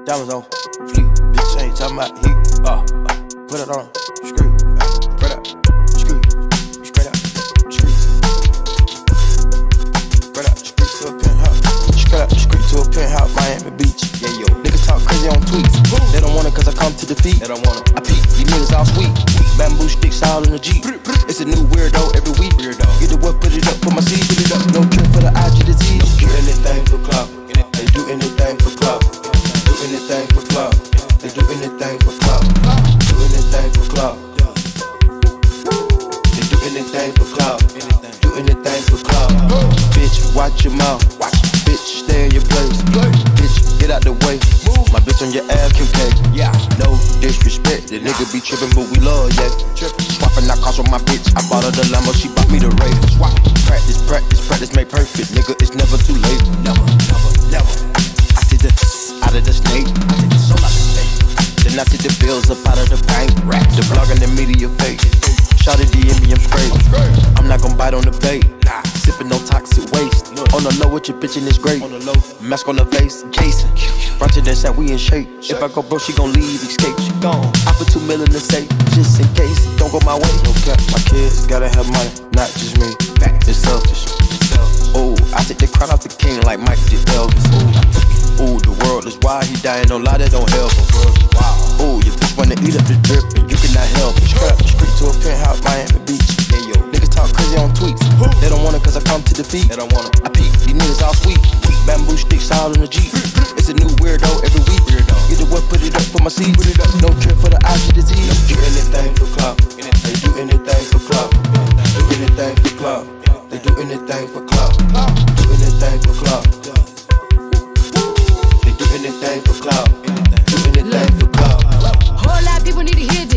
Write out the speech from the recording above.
Diamonds on fleek, bitch ain't talking about heat. Put it on, screw, spread out, screw, spread out, screw, spread out, screw to a penthouse, spread out, screw to a penthouse, Miami Beach. Yeah, yo, niggas talk crazy on tweets. They don't want it 'cause I come to defeat. They don't want it. I peek, these niggas all sweet. Bamboo sticks all in the Jeep. It's a new weirdo every week. Get the what, put it up, put my seed, put it up. No trip for the IG disease. Do anything for clout. They do anything for clout. Do anything for clout. They do anything for clout. Do anything for clout. They do anything for clout. Do anything for clout. Bitch, watch your mouth. Bitch, stay in your place. Bitch, get out the way. My bitch on your LQK. Yeah, no disrespect. The nigga be trippin', but we love, yeah. Swapping out cars with my bitch. I bought her the Lambo, she bought me the Ray. Practice, practice, practice, make perfect. Nigga, it's never too late. Never, never, never. I see the out of the snake. I take the soul out the snake. Then I see the bills up out of the bank. The blog and the media fake. Shout it DM me, I'm straight. I'm not gon' bite on the bait. Sippin' no toxic waste. On the low with your bitch and it's great. Mask on the face, Jason. Brunching that said we in shape. If I go broke, she gon' leave, escape. She gone. I put 2 million in the safe, just in case. Don't go my way. No cap, my kids gotta have money, not just me. It's selfish. Oh, I take the crown off the king like Mike did Elvis. Ooh, the world is wild, he dying, don't lie, that don't help him. Ooh, your bitch wanna eat up the drip and you cannot help it. Strap the street to a penthouse, Miami Beach. Yeah, yo, niggas talk crazy on tweets. They don't want it 'cause I come to defeat. They don't want it. I peek, these niggas all sweet. Bamboo sticks all in the Jeep. It's a new weirdo every week. Get the what, put it up for my seed. No trip for the IG disease. Do anything for clout. They do anything for clout. Do anything for clout. They do anything for clout. Do anything for clout. They do anything for clout. Do anything for clout. Whole lot of people need to hear